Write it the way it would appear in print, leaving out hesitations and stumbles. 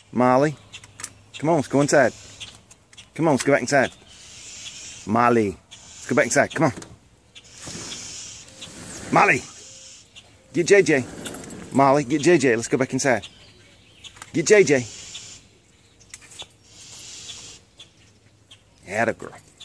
Molly. Come on, let's go inside. Come on, let's go back inside. Molly. Let's go back inside. Come on. Molly. Get JJ. Molly, get JJ. Let's go back inside. Get JJ. Atta girl.